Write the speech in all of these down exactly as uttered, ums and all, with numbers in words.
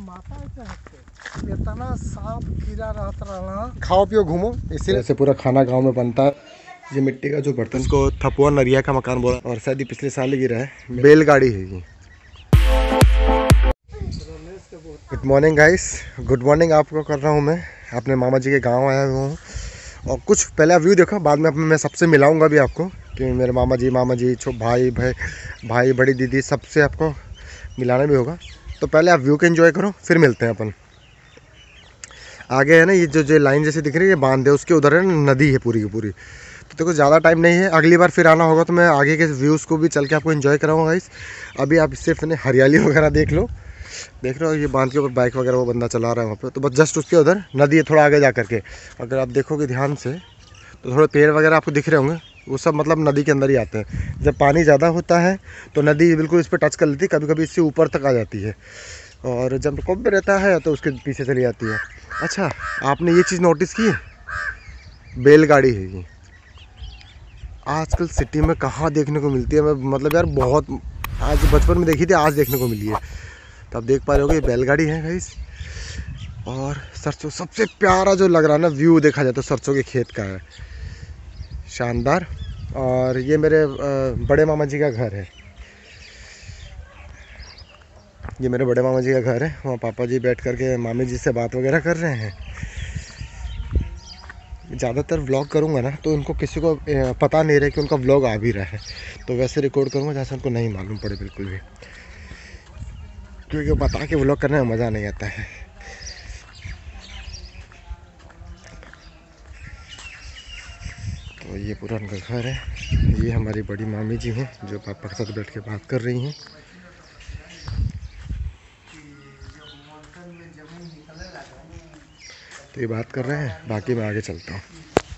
इतना सांप कीड़ा रहता रहा। खाओ पियो घूमो, इसी ऐसे पूरा खाना गांव में बनता है। ये मिट्टी का जो बर्तन, इसको थपुआ नरिया का मकान बोला, और शायद ये पिछले साल ही गिरा है। बैलगाड़ी है ये। Good morning guys, good morning आपको कर रहा हूँ मैं। अपने मामा जी के गांव आया हुआ हूँ, और कुछ पहले व्यू देखो, बाद में मैं सबसे मिलाऊंगा भी आपको कि मेरे मामा जी मामा जी छो भाई भाई भाई बड़ी दीदी सबसे आपको मिलाना भी होगा। तो पहले आप व्यू को एंजॉय करो, फिर मिलते हैं अपन। आगे है ना ये जो जो लाइन जैसे दिख रही है, ये बांध है, उसके उधर है ना नदी है पूरी की पूरी। तो देखो ज़्यादा टाइम नहीं है, अगली बार फिर आना होगा तो मैं आगे के व्यूज़ को भी चल के आपको एंजॉय कराऊंगा इस। अभी आप सिर्फ ने हरियाली वगैरह देख लो, देख रहे हो ये बांध के ऊपर बाइक वगैरह वो बंदा चला रहा है वहाँ पे। तो बस जस्ट उसके उधर नदी है, थोड़ा आगे जा करके अगर आप देखोगे ध्यान से तो थोड़े पेड़ वगैरह आपको दिख रहे होंगे, वो सब मतलब नदी के अंदर ही आते हैं। जब पानी ज़्यादा होता है तो नदी बिल्कुल इस पर टच कर लेती है, कभी कभी इससे ऊपर तक आ जाती है, और जब कम पे रहता है तो उसके पीछे चली जाती है। अच्छा, आपने ये चीज़ नोटिस की, बैलगाड़ी है ये। आजकल सिटी में कहाँ देखने को मिलती है, मैं मतलब यार बहुत, आज बचपन में देखी थी, आज देखने को मिली है। तो आप देख पा रहे हो ये बैलगाड़ी है गाइस। और सरसों सबसे प्यारा जो लग रहा है ना व्यू देखा जाए तो सरसों के खेत का है, शानदार। और ये मेरे बड़े मामा जी का घर है, ये मेरे बड़े मामा जी का घर है। वहाँ पापा जी बैठ करके मामी जी से बात वगैरह कर रहे हैं। ज़्यादातर व्लॉग करूँगा ना तो उनको किसी को पता नहीं रहे कि उनका व्लॉग आ भी रहा है, तो वैसे रिकॉर्ड करूँगा जहाँ से उनको नहीं मालूम पड़े बिल्कुल भी, क्योंकि बता के व्लॉग करने में मज़ा नहीं आता है। तो ये पूरा उनका घर है। ये हमारी बड़ी मामी जी हैं जो पापा के साथ बैठ के बात कर रही हैं। तो ये बात कर रहे हैं, बाकी मैं आगे चलता हूँ।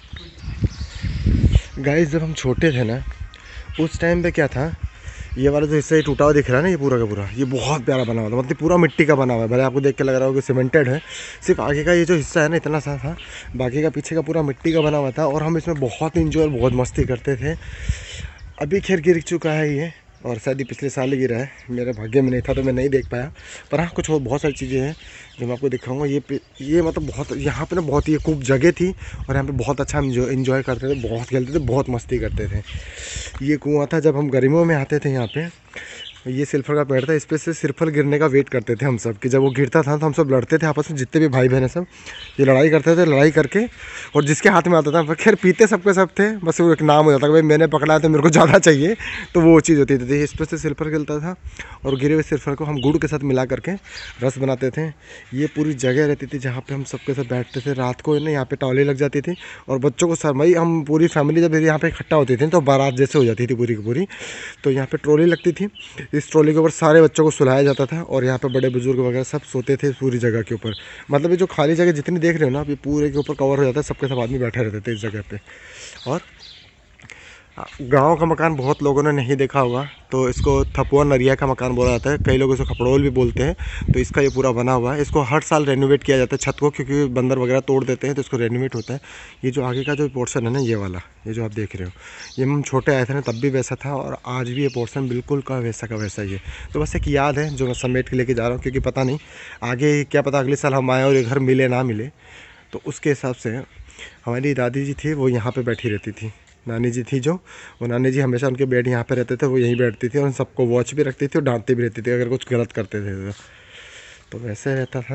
गाइस जब हम छोटे थे ना उस टाइम पे क्या था, ये वाला जो हिस्सा ये टूटा हुआ दिख रहा है ना, ये पूरा का पूरा ये बहुत प्यारा बना हुआ था, मतलब पूरा मिट्टी का बना हुआ है। भले आपको देख के लग रहा हो कि सीमेंटेड है, सिर्फ आगे का ये जो हिस्सा है ना इतना सा था, बाकी का पीछे का पूरा मिट्टी का बना हुआ था। और हम इसमें बहुत इंजॉय बहुत मस्ती करते थे। अभी खैर गिर चुका है ये, और शायद ही पिछले साल ही गिरा है। मेरे भाग्य में नहीं था तो मैं नहीं देख पाया, पर हाँ कुछ और बहुत सारी चीज़ें हैं जो मैं आपको दिखाऊंगा। ये ये मतलब बहुत यहाँ पे ना बहुत ही खूब जगह थी, और यहाँ पे बहुत अच्छा हम इंजॉय करते थे, बहुत खेलते थे, बहुत मस्ती करते थे। ये कुआं था, जब हम गर्मियों में आते थे यहाँ पे, ये सिल्फर का पेड़ था, इस पे से सिल्फर गिरने का वेट करते थे हम सब कि जब वो गिरता था तो हम सब लड़ते थे आपस में, जितने भी भाई बहन सब ये लड़ाई करते थे। लड़ाई करके और जिसके हाथ में आता था, खैर पीते सबके सब थे, बस वो एक नाम हो जाता कि भाई मैंने पकड़ा है तो मेरे को ज़्यादा चाहिए, तो वो चीज़ होती थी। इस पर से सिल्फर गिरता था, और गिरे हुए सिल्फर को हम गुड़ के साथ मिला करके रस बनाते थे। ये पूरी जगह रहती थी जहाँ पर हम सबके साथ बैठते थे। रात को ना यहाँ पर टॉली लग जाती थी, और बच्चों को सरमई, हम पूरी फैमिली जब यहाँ पर इकट्ठा होती थी तो बारात जैसे हो जाती थी पूरी की पूरी। तो यहाँ पर ट्रॉली लगती थी, इस ट्रॉली के ऊपर सारे बच्चों को सुलाया जाता था, और यहाँ पे बड़े बुजुर्ग वगैरह सब सोते थे पूरी जगह के ऊपर। मतलब ये जो खाली जगह जितनी देख रहे हो ना आप, ये पूरे के ऊपर कवर हो जाता है, सबके सब आदमी बैठे रहते थे इस जगह पे। और गांव का मकान बहुत लोगों ने नहीं देखा होगा, तो इसको थपुआ नरिया का मकान बोला जाता है, कई लोग इसको खपड़ोल भी बोलते हैं। तो इसका ये पूरा बना हुआ है, इसको हर साल रेनोवेट किया जाता है छत को, क्योंकि बंदर वगैरह तोड़ देते हैं तो इसको रेनोवेट होता है। ये जो आगे का जो पोर्शन है ना, ये वाला, ये जो आप देख रहे हो, ये हम छोटे आए थे ना तब भी वैसा था, और आज भी ये पोर्शन बिल्कुल का वैसा का वैसा ही है। तो बस एक याद है जो मैं समेट के लेके जा रहा हूँ, क्योंकि पता नहीं आगे क्या पता अगले साल हम आए और ये घर मिले ना मिले। तो उसके हिसाब से हमारी दादी जी थी वो यहाँ पर बैठी रहती थी, नानी जी थी जो, वो नानी जी हमेशा उनके बेड यहाँ पे रहते थे, वो यहीं बैठती थी, और सबको वॉच भी रखती थी और डांटती भी रहती थी अगर कुछ गलत करते थे तो, तो वैसे रहता था।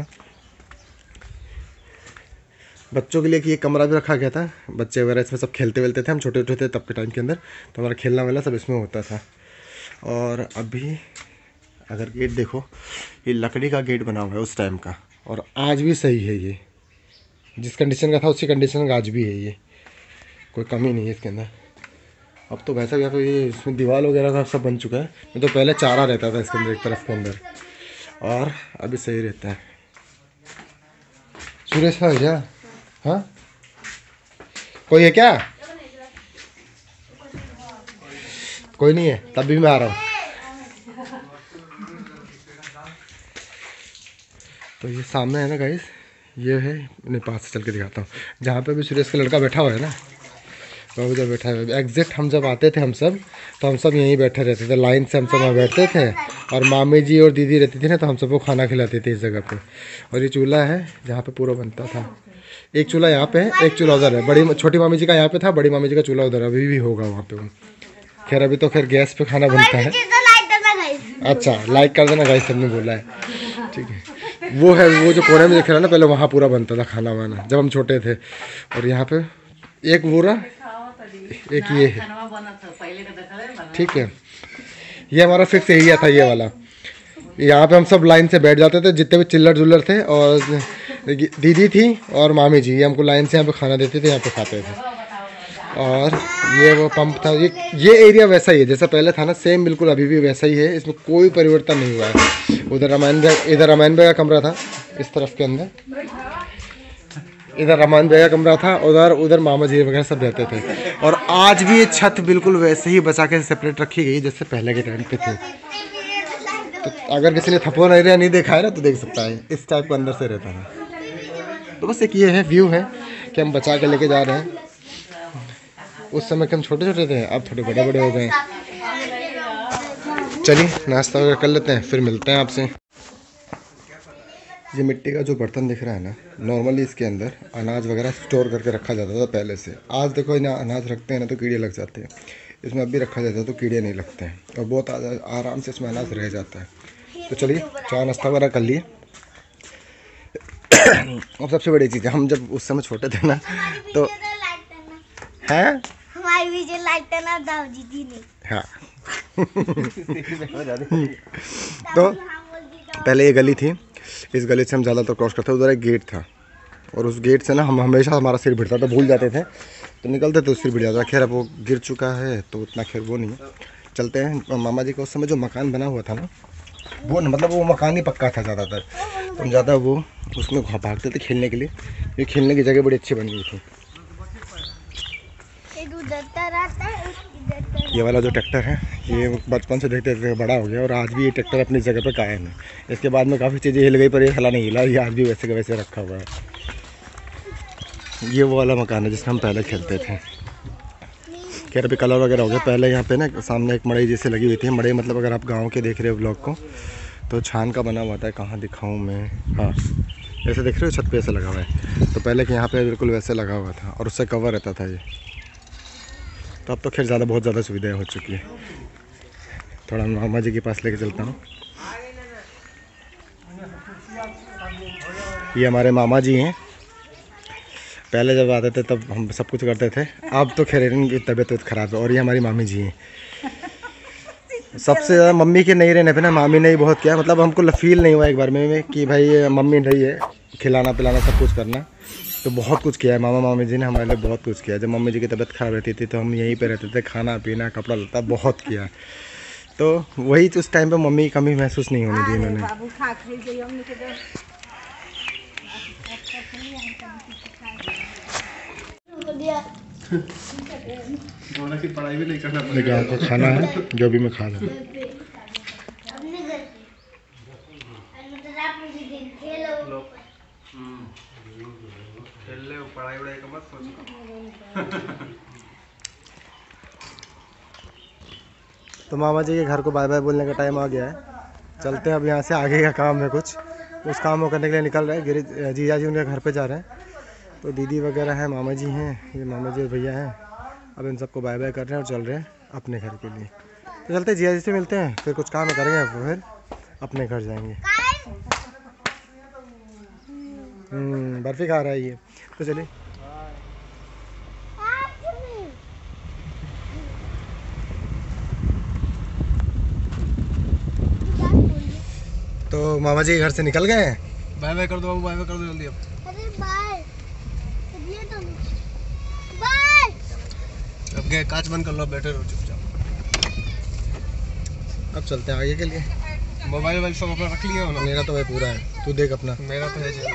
बच्चों के लिए कि ये कमरा भी रखा गया था, बच्चे वगैरह इसमें सब खेलते वेलते थे, हम छोटे छोटे थे तब के टाइम के अंदर, तो हमारा खेलना वेलना सब इसमें होता था। और अभी अगर गेट देखो, ये लकड़ी का गेट बना हुआ है उस टाइम का, और आज भी सही है। ये जिस कंडीशन का था उसी कंडीशन का आज भी है, ये कोई कमी नहीं है इसके अंदर। अब तो वैसा यहाँ पे ये इसमें दीवार वगैरह का सब बन चुका है, नहीं तो पहले चारा रहता था इसके अंदर एक तरफ के अंदर, और अभी सही रहता है। सुरेश है क्या? हाँ कोई है क्या? कोई नहीं है, तब भी मैं आ रहा हूँ। तो ये सामने है ना गाइस, ये है, मैं पास से चल के दिखाता हूँ, जहाँ पे भी सुरेश का लड़का बैठा हुआ है ना, बाबू जब बैठा है एग्जैक्ट हम जब आते थे हम सब तो हम सब यहीं बैठे रहते थे, लाइन से हम सब वहाँ बैठते थे और मामी जी और दीदी रहती थी ना तो हम सबको खाना खिलाते थे इस जगह पे। और ये चूल्हा है जहाँ पे पूरा बनता था। एक चूल्हा यहाँ पे है, एक चूल्हा उधर है। बड़ी छोटी मामी जी का यहाँ पे था, बड़ी मामी जी का चूल्हा उधर अभी भी होगा वहाँ पे वो। खैर अभी तो खैर गैस पे खाना बनता है। अच्छा लाइक कर देना गाइस, सबने बोला है ठीक है। वो है वो जो कोने में दिख रहा है ना, पहले वहाँ पूरा बनता था खाना वाना जब हम छोटे थे। और यहाँ पे एक पूरा एक ये है ठीक है। ये हमारा फिक्स एरिया था ये वाला। यहाँ पे हम सब लाइन से बैठ जाते थे जितने भी चिल्लर जुल्लर थे, और दीदी थी और मामी जी, ये हमको लाइन से यहाँ पे खाना देते थे, यहाँ पे खाते थे। और ये वो पंप था। ये ये एरिया वैसा ही है जैसा पहले था ना, सेम बिल्कुल अभी भी वैसा ही है, इसमें कोई परिवर्तन नहीं हुआ है। उधर रामायण भाई इधर रामायण भाई का कमरा था इस तरफ के अंदर, इधर रामायण भाई का कमरा था, उधर उधर मामा जी वगैरह सब रहते थे। और आज भी ये छत बिल्कुल वैसे ही बचा के सेपरेट रखी गई जैसे पहले के टाइम पे थी। तो अगर किसी ने थप्पड़ एरिया नहीं देखा है ना तो देख सकता है, इस टाइप को अंदर से रहता है। तो बस एक ये है व्यू है कि हम बचा के लेके जा रहे हैं। उस समय के हम छोटे छोटे थे, अब थोड़े बड़े बड़े हो गए। चलिए नाश्ता वगैरह कर लेते हैं, फिर मिलते हैं आपसे। ये मिट्टी का जो बर्तन दिख रहा है ना, नॉर्मली इसके अंदर अनाज वगैरह स्टोर करके रखा जाता था पहले से। आज देखो इन्हें अनाज रखते हैं ना तो कीड़े लग जाते हैं, इसमें अब भी रखा जाता है तो कीड़े नहीं लगते हैं और बहुत आराम से इसमें अनाज रह जाता है। तो चलिए चाय नाश्ता वगैरह कर लिए। और सबसे बड़ी चीज़ है, हम जब उस समय छोटे थे ना तो हैं हमारी भी जो लाइट है ना दाऊजी जी ने, हाँ तो पहले ये गली थी, इस गली से हम ज़्यादातर क्रॉस करते थे। उधर एक गेट था और उस गेट से ना हम हमेशा हमारा सिर भिड़ता था, भूल जाते थे तो निकलते तो सिर भिड़ जाता। खैर अब वो गिर चुका है तो उतना खैर वो नहीं। चलते हैं। मामा जी का उस समय जो मकान बना हुआ था ना, वो न, मतलब वो मकान ही पक्का था ज़्यादातर, तो हम ज़्यादा वो उसमें भागते थे खेलने के लिए। ये खेलने की जगह बड़ी अच्छी बन गई थी। ये वाला जो ट्रैक्टर है ये बचपन से देखते देखते बड़ा हो गया और आज भी ये ट्रैक्टर अपनी जगह पर कायम है। इसके बाद में काफ़ी चीज़ें हिल गई पर ये हला नहीं हिला, ये आज भी वैसे के वैसे रखा हुआ है। ये वो वाला मकान है जिसमें हम पहले खेलते थे। खैर अभी कलर वगैरह हो गया। पहले यहाँ पे ना सामने एक मड़ई जैसे लगी हुई थी। मड़ई मतलब अगर आप गाँव के देख रहे हो ब्लॉग को तो छान का बना हुआ था। कहाँ दिखाऊँ मैं, हाँ ऐसे देख रहे हो छत पे ऐसे लगा हुआ है। तो पहले के यहाँ पे बिल्कुल वैसे लगा हुआ था और उससे कवर रहता था ये। तो अब तो खैर ज़्यादा बहुत ज़्यादा सुविधाएं हो चुकी है। थोड़ा मामा जी के पास लेके चलता हूँ। ये हमारे मामा जी हैं। पहले जब आते थे तब हम सब कुछ करते थे, अब तो खैर इनकी तबीयत ख़राब है। और ये हमारी मामी जी हैं। सबसे ज़्यादा मम्मी के नहीं रहने पे ना मामी ने ही बहुत किया। मतलब हमको फील नहीं हुआ एक बार में कि भाई मम्मी नहीं है, खिलाना पिलाना सब कुछ करना, तो बहुत कुछ किया है मामा मामी जी ने हमारे लिए। बहुत कुछ किया। जब मम्मी जी की तबीयत ख़राब रहती थी तो हम यहीं पे रहते थे, खाना पीना कपड़ा लत्ता बहुत किया। तो वही उस टाइम पे मम्मी की कमी महसूस नहीं होने दी इन्होंने। पढ़ाई भी नहीं करना पड़ेगा, आपको खाना है जो भी मैं खा लूँ। पढ़ाई वढ़ाई का मत सोचो। तो मामा जी के घर को बाय बाय बोलने का टाइम आ गया है। चलते हैं अब यहाँ से, आगे का काम है कुछ, उस काम को करने के लिए निकल रहे हैं। गिरी जीजा जी उनके घर पे जा रहे हैं। तो दीदी वगैरह हैं, मामा जी हैं, ये मामा जी और भैया हैं। अब इन सबको बाय बाय कर रहे हैं और चल रहे हैं अपने घर के लिए। तो चलते जीजा जी से मिलते हैं, फिर कुछ काम करेंगे, फिर अपने घर जाएंगे। हम्म बर्फी खा रहा है ये। तो चलिए तो मामा जी घर से निकल गए हैं। बाय बाय कर दो बाबू, बाय बाय कर दो जल्दी। अब अरे बाय तुम बाय। अब गए, कांच बंद कर लो, बैठे रहो चुपचाप। अब चलते हैं आगे के लिए। मोबाइल वाइल सब अपना रख लिया हो ना? मेरा तो भाई पूरा है, तू देख अपना। मेरा तो है जी,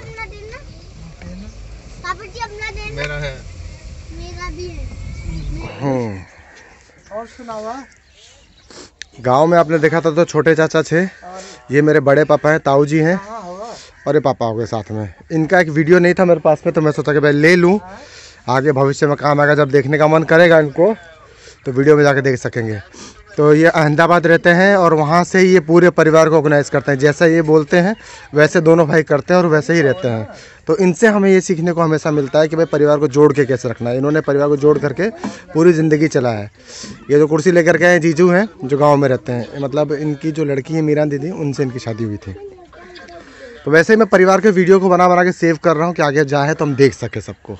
पापा जी अपना देना। मेरा है, मेरा भी है। हम्म और सुनाओ। गांव में आपने देखा था तो छोटे चाचा थे, ये मेरे बड़े पापा हैं, ताऊ जी हैं और ये पापा हो गए साथ में। इनका एक वीडियो नहीं था मेरे पास में तो मैं सोचा कि भाई ले लूं। आगे भविष्य में काम आएगा। जब देखने का मन करेगा इनको तो वीडियो में जाके देख सकेंगे। तो ये अहमदाबाद रहते हैं और वहाँ से ये पूरे परिवार को ऑर्गेनाइज करते हैं। जैसा ये बोलते हैं वैसे दोनों भाई करते हैं और वैसे ही रहते हैं। तो इनसे हमें ये सीखने को हमेशा मिलता है कि भाई परिवार को जोड़ के कैसे रखना है। इन्होंने परिवार को जोड़ करके पूरी ज़िंदगी चला है। ये जो कुर्सी लेकर के आए जीजू हैं जो गाँव में रहते हैं, मतलब इनकी जो लड़की है मीरा दीदी, उनसे इनकी शादी हुई थी। तो वैसे ही मैं परिवार के वीडियो को बना बना के सेव कर रहा हूँ कि आगे जाए तो हम देख सके सबको।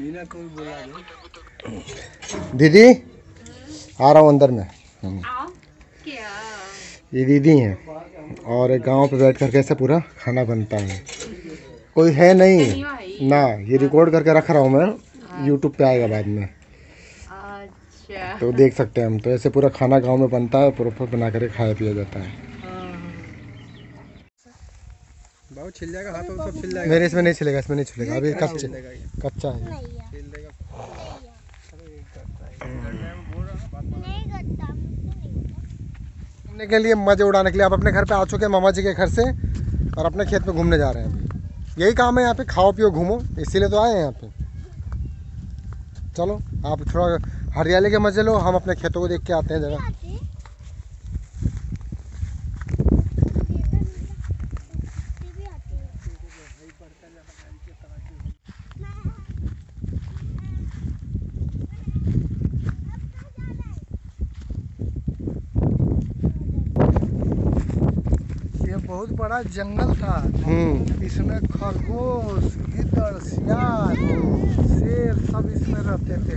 दीदी आ रहा हूँ अंदर में। ये दीदी हैं और एक गांव पे बैठ कर कैसे पूरा खाना बनता है। कोई है नहीं ना, ये रिकॉर्ड करके रख रहा हूँ मैं, यूट्यूब पे आएगा बाद में। अच्छा। तो देख सकते हैं हम। तो ऐसे पूरा खाना गांव में बनता है, प्रॉपर बना कर खाया पिया जाता है। बहुत छिल जाएगा, हाथों से सब छिल जाएगा। मेरे इसमें नहीं छिलेगा, इसमें नहीं छिलेगा, अभी कच्चा कच्चा है। घूमने के लिए, मजे उड़ाने के लिए आप अपने घर पे आ चुके हैं मामा जी के घर से और अपने खेत में घूमने जा रहे हैं। अभी यही काम है यहाँ पे, खाओ पियो घूमो, इसीलिए तो आए हैं यहाँ पे। चलो आप थोड़ा हरियाली के मजे लो, हम अपने खेतों को देख के आते हैं जगह। बहुत बड़ा जंगल था। इसमें खरगोश, गिद्दड़, सियार, शेर सब इसमें रहते थे।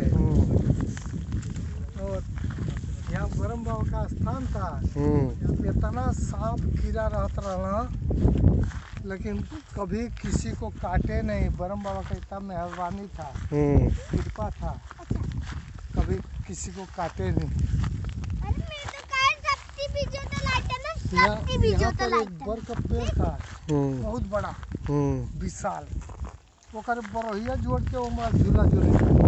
और यहाँ ब्रह्म बाबा का स्थान था। इतना सांप कीड़ा रहता रहा, लेकिन कभी किसी को काटे नहीं। ब्रह्म बाबा का इतना मेहरबानी था, कृपा था, कभी किसी को काटे नहीं। यहाँ पर एक बर का पेड़ था, बहुत बड़ा विशाल, वो कर बरहिया जोड़ के वो मार झूला जोड़े।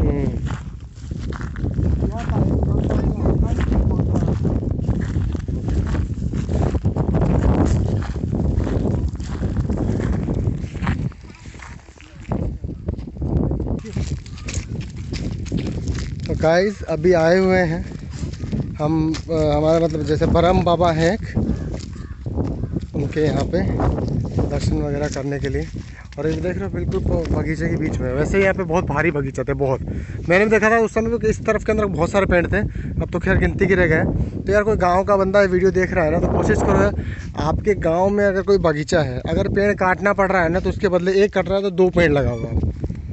तो गाइस अभी आए हुए हैं हम, हमारा मतलब जैसे ब्रह्म बाबा हैं उनके यहाँ पे दर्शन वगैरह करने के लिए। और ये देख रहे हो बिल्कुल बगीचे के बीच में। वैसे यहाँ पे बहुत भारी बगीचा थे, बहुत। मैंने भी देखा था उस समय भी, इस तरफ के अंदर बहुत सारे पेड़ थे, अब तो खैर गिनती के रह गए। तो यार कोई गांव का बंदा वीडियो देख रहा है ना, तो कोशिश करो है आपके गांव में अगर कोई बगीचा है, अगर पेड़ काटना पड़ रहा है ना, तो उसके बदले एक कट रहा है तो दो पेड़ लगाओ आप।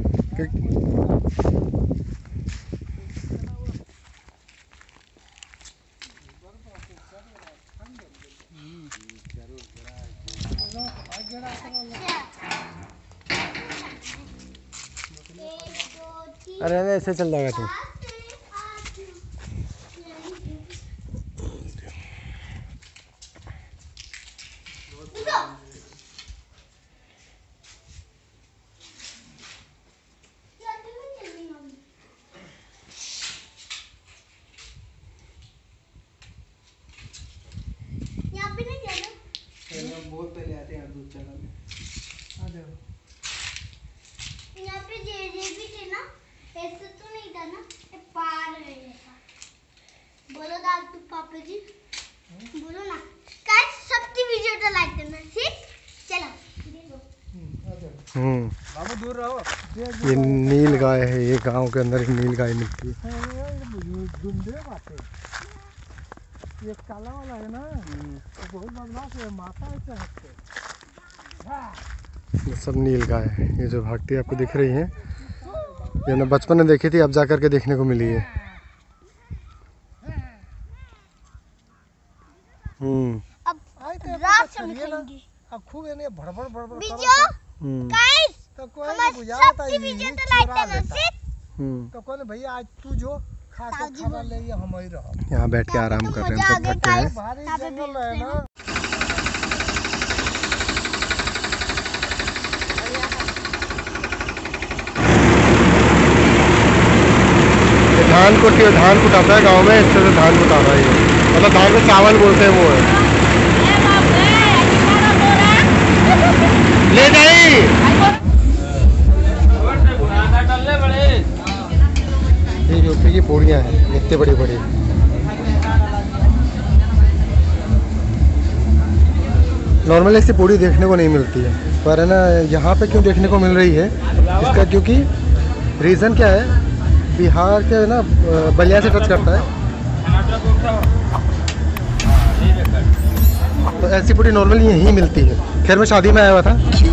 अरे अरे ऐसे चल जाएगा तू। बहुत पहले आते हैं दूध चाला में। आ जाओ। यहाँ पे जे जे भी थे ना, ऐसे तो नहीं था ना, ये पार है ऐसा। बोलो दादू पापा जी, बोलो ना। गाइस सबकी वीडियो तो लाइक करना, ठीक? चलो देखो। हम्म बाबू दूर रहो। ये नील गाय है, ये गांव के अंदर एक नील गाय मिलती है। ये काला वाला है ना, तो बहुत बदमाश है, माता ऐसे हटते। ये सब नील गाय है। ये जो भागती आपको दिख रही है, ये ना बचपन में देखी थी, अब जाकर के देखने को मिली है। हम्म अब रात में खाएंगे। अब खूब इन्हें भड़बड़ भड़बड़ वीडियो गाइस, तो कोई बुझा था ये वीडियो तो लाइक करना, ठीक? तो कोई भैया आज तू जो खा के खाना ले, ये हम ही रहो। यहाँ बैठ के आराम कर रहे हैं, सब थक गए हैं। भारी जंगल है ना। धान कुटी, धान कुटाता है गांव में, इससे तो धान कुटा रहा है, मतलब धान में चावल बोलते हैं वो है। ले जाइए। इतनी बड़ी बड़ी। नॉर्मली ऐसी पूड़ी देखने को नहीं मिलती है, पर है ना यहाँ पे क्यों देखने को मिल रही है इसका, क्योंकि रीज़न क्या है, बिहार के ना बलिया से टच करता है, तो ऐसी पूड़ी नॉर्मली यहीं मिलती है। खैर मैं शादी में आया हुआ था